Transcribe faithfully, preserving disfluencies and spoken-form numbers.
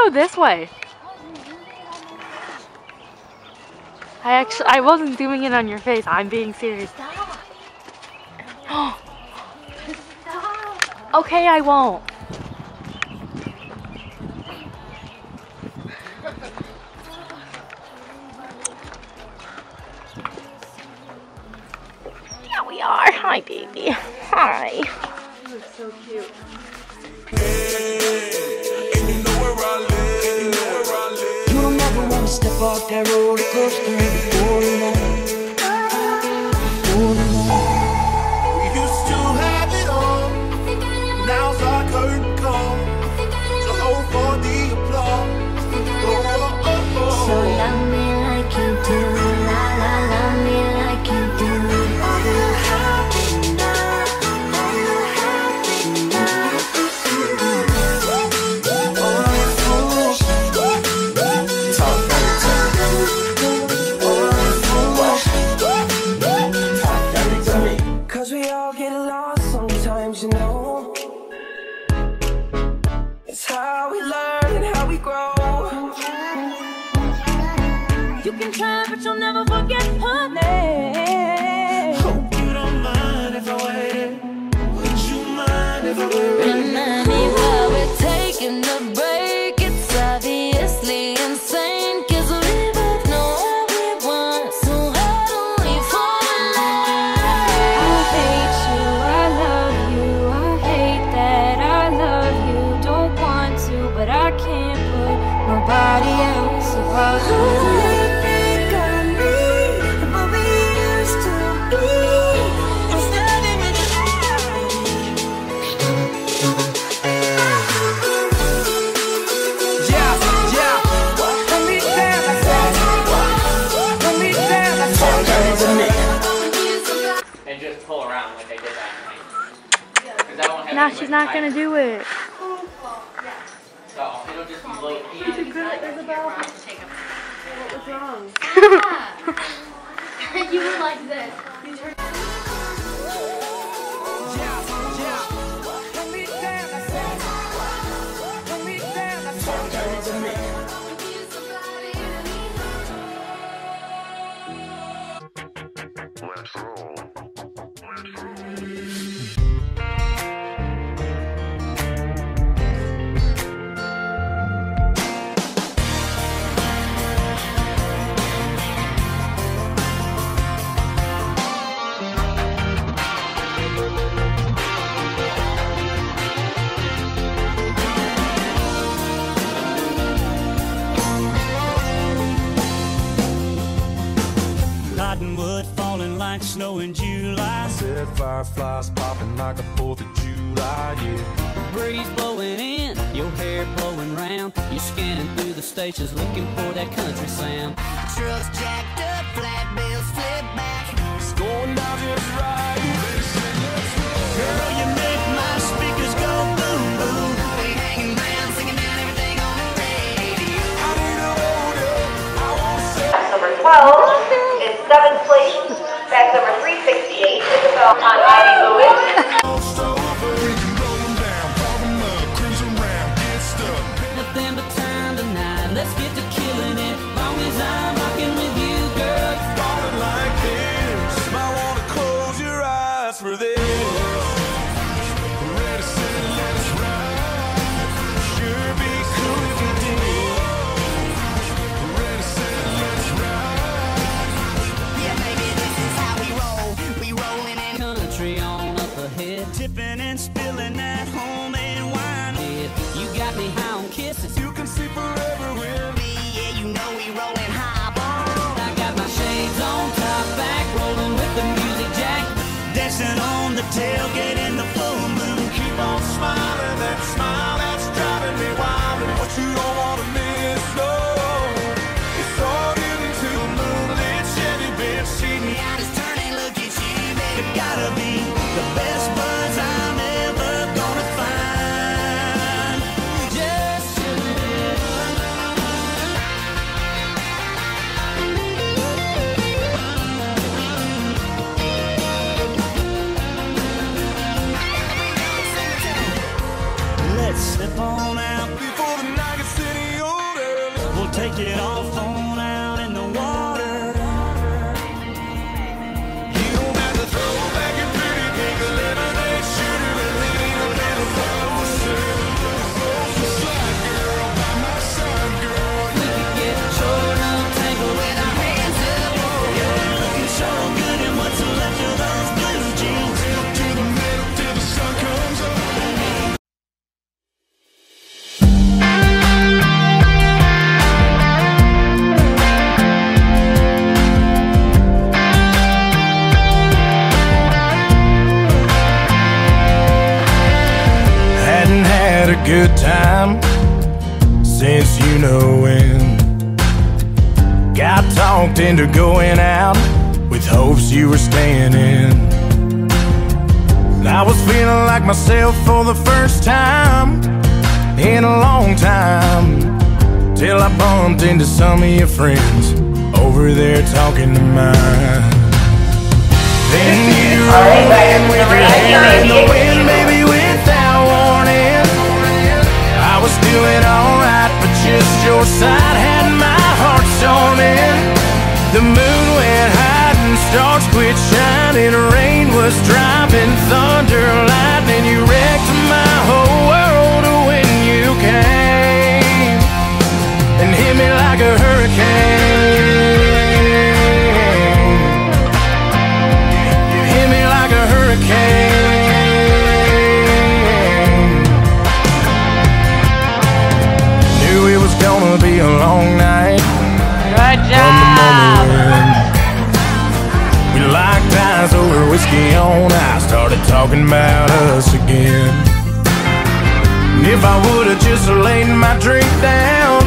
go this way. I actually, I wasn't doing it on your face. I'm being serious. Stop. Okay, I won't. Yeah, we are. Hi, baby. Hi. You look so cute. You don't ever want to step off that roller coaster before the night. Before the night. We used to have it all. Now's our curtain call. So hold for the applause. Oh, oh, oh, oh. So love me like you do, la la, love me like you do. Are you happy now? Are you happy now? Cause we all get lost sometimes, you know. It's how we learn and how we grow. You can try, but you'll never forget her name. Hope you don't mind if I wait. Would you mind if I wait? Remind me why we're taking a break. It's obviously insane, cause we both know what we want. So how do we fall in love? I hate you, I love you. I hate that I love you. Don't want to, but I can't put nobody else above you. And just pull around like I did last night. I won't have Now any, she's like, not time. gonna do it. So it'll just be low key. Good, Isabel. What was wrong? You were like this. You turned Let's roll. Cottonwood falling like snow in July. Said fireflies popping like a fourth of July, yeah. Breeze blowing in, your hair blowing round. You're scanning through the stations looking for that country sound. Trucks jacked up, flat bills flip back. It's going down just right. Girl, you make my speakers go boom boom. We hanging round, singing down everything on the radio. I need to hold it. I won't say. Number twelve is seventh place. That's number three sixty-eight. Isabel on Ivy Lewis. Nothing but time tonight. Let's get to killing it. Long as I'm rocking with you, girl. Falling like this. Might wanna close your eyes for this. Ready, set, let's ride. Sure be cool if you did. Ready, set, let's ride. Yeah, baby, this is how we roll. We rollin' in Country on up ahead, tipping and spilling that homemade wine. You got me high on kisses. You can see forever with me. yeah, you know we rollin' high ball. I got my shades on, top back, rolling with the music jack, dancing on the tailgate in the full moon. Keep on smiling, that smile that's driving me wild. And what you don't wanna miss, no. It's all getting to the moonlit Chevy bench seat. I just turn and look at you, baby. It gotta be the best buzz I'm ever gonna find. Just a little. take it off on out in the water. You don't have to throw back your pretty pink lemonade, shoot it and lean a little closer. Slide girl by my side, girl. We could get short up, tangled with our hands up. Yeah, looking so good in what's left of those blue jeans. To the middle till the sun comes up. Hadn't had a good time since you know when. Got talked into going out with hopes you were staying in. I was feeling like myself for the first time in a long time, till I bumped into some of your friends over there talking to mine. Then you rolled in with your hair in the wind, baby, without warning. I was doing alright, but just your side had my heart storming. The moon went high and stars quit shining. Rain was dropping, thunder, lightning. You wrecked my whole world when you came and hit me like a hurricane. You hit me like a hurricane. Knew it was gonna be a long night. Good job. We locked eyes over whiskey on ice, started talking about us again. And if I would've just laid my drink down